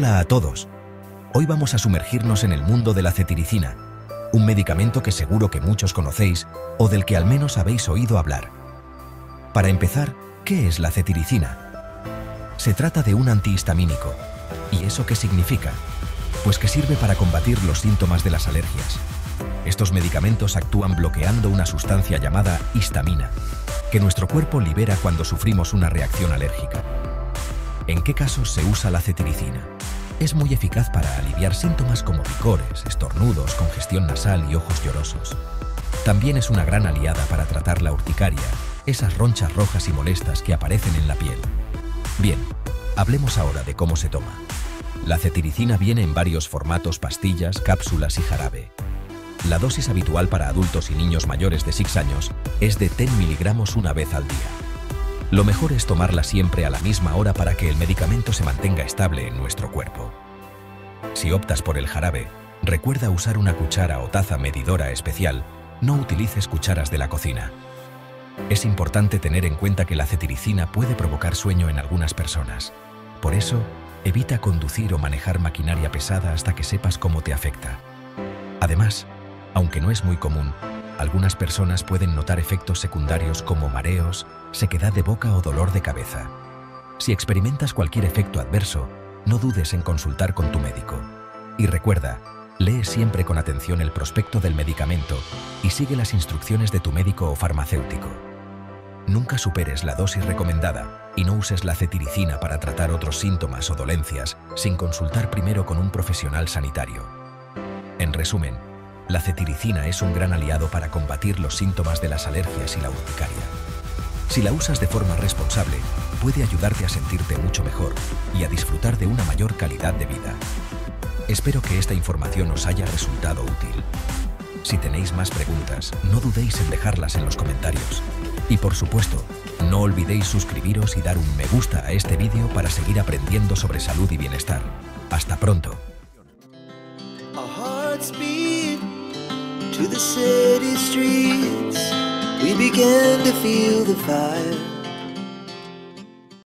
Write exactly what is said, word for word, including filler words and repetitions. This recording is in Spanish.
Hola a todos. Hoy vamos a sumergirnos en el mundo de la cetiricina, un medicamento que seguro que muchos conocéis o del que al menos habéis oído hablar. Para empezar, ¿qué es la cetiricina? Se trata de un antihistamínico. ¿Y eso qué significa? Pues que sirve para combatir los síntomas de las alergias. Estos medicamentos actúan bloqueando una sustancia llamada histamina, que nuestro cuerpo libera cuando sufrimos una reacción alérgica. ¿En qué casos se usa la cetiricina? Es muy eficaz para aliviar síntomas como picores, estornudos, congestión nasal y ojos llorosos. También es una gran aliada para tratar la urticaria, esas ronchas rojas y molestas que aparecen en la piel. Bien, hablemos ahora de cómo se toma. La cetiricina viene en varios formatos: pastillas, cápsulas y jarabe. La dosis habitual para adultos y niños mayores de seis años es de diez miligramos una vez al día. Lo mejor es tomarla siempre a la misma hora para que el medicamento se mantenga estable en nuestro cuerpo. Si optas por el jarabe, recuerda usar una cuchara o taza medidora especial. No utilices cucharas de la cocina. Es importante tener en cuenta que la cetiricina puede provocar sueño en algunas personas. Por eso, evita conducir o manejar maquinaria pesada hasta que sepas cómo te afecta. Además, aunque no es muy común, algunas personas pueden notar efectos secundarios como mareos, sequedad de boca o dolor de cabeza. Si experimentas cualquier efecto adverso, no dudes en consultar con tu médico. Y recuerda, lee siempre con atención el prospecto del medicamento y sigue las instrucciones de tu médico o farmacéutico. Nunca superes la dosis recomendada y no uses la cetiricina para tratar otros síntomas o dolencias sin consultar primero con un profesional sanitario. En resumen, la cetiricina es un gran aliado para combatir los síntomas de las alergias y la urticaria. Si la usas de forma responsable, puede ayudarte a sentirte mucho mejor y a disfrutar de una mayor calidad de vida. Espero que esta información os haya resultado útil. Si tenéis más preguntas, no dudéis en dejarlas en los comentarios. Y por supuesto, no olvidéis suscribiros y dar un me gusta a este vídeo para seguir aprendiendo sobre salud y bienestar. Hasta pronto. To the city streets, we began to feel the fire.